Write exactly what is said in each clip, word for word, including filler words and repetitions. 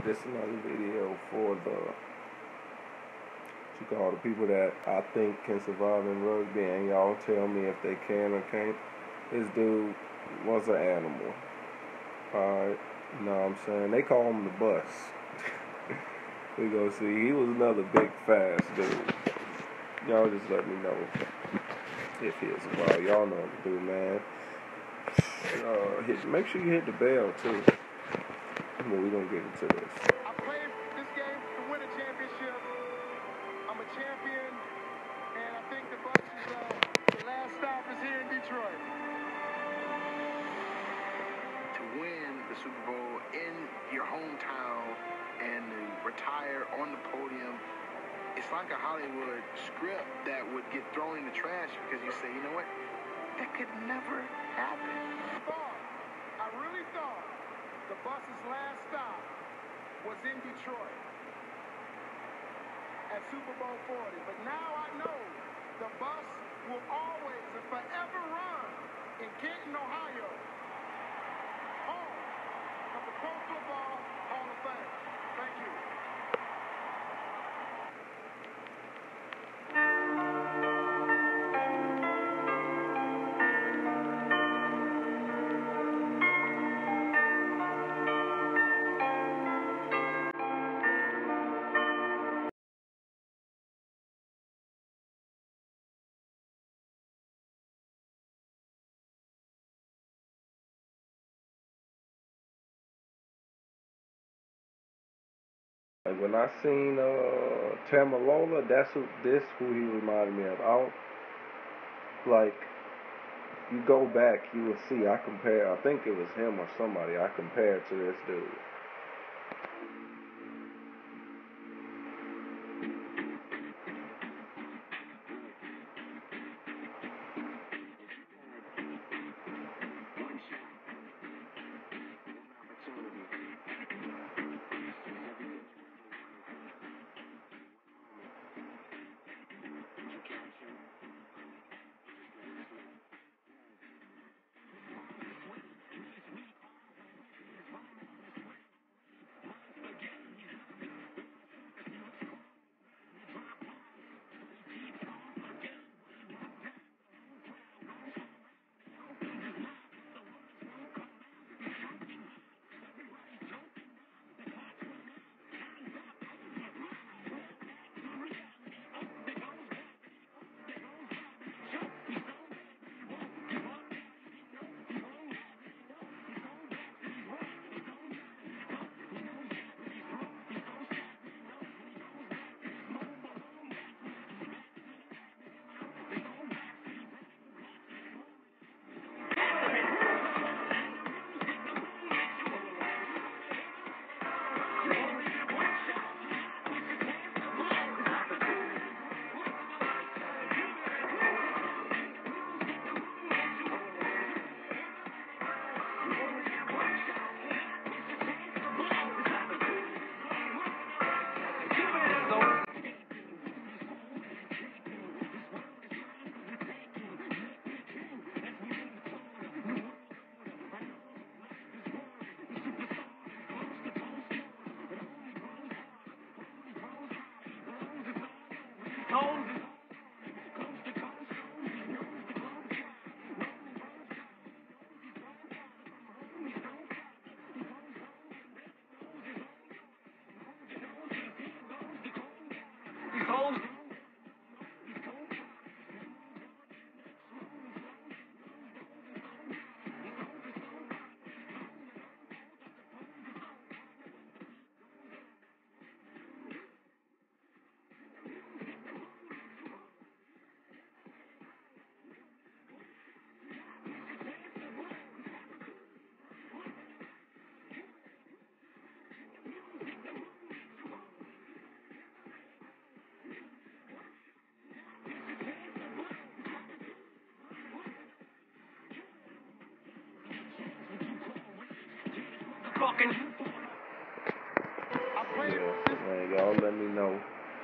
this is another video for the what you call the people that I think can survive in rugby, and y'all tell me if they can or can't. This dude was an animal. Alright, you know what I'm saying? They call him the bus. We go see. He was another big fast dude. Y'all just let me know if he'll survive. Y'all know what to do, man. Uh, hit, make sure you hit the bell too. Well, we're gonna get into this. I played this game to win a championship. I'm a champion, and I think the Bucks is uh, the last stop is here in Detroit. To win the Super Bowl in your hometown and to retire on the podium, it's like a Hollywood script that would get thrown in the trash because you say, you know what, that could never happen. I thought, I really thought the bus's last stop was in Detroit at Super Bowl forty. But now I know the bus will always and forever run in Canton, Ohio, home of the Pro Football Hall of Fame. Thank you. Like when I seen uh Tamalolo, that's who this who he reminded me of. I don't, like you go back, you will see. I compare. I think it was him or somebody. I compared to this dude. Yeah, man, y'all let me know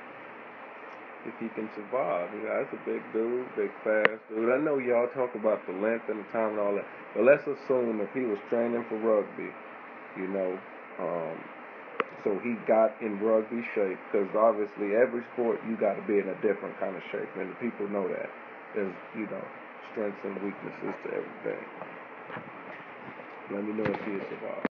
if he can survive. You know, that's a big dude, big fast dude. I know y'all talk about the length and the time and all that, but let's assume if he was training for rugby, you know, um, So he got in rugby shape, because obviously every sport you got to be in a different kind of shape, and the people know that. There's, you know, strengths and weaknesses to everything. Let me know if he survived.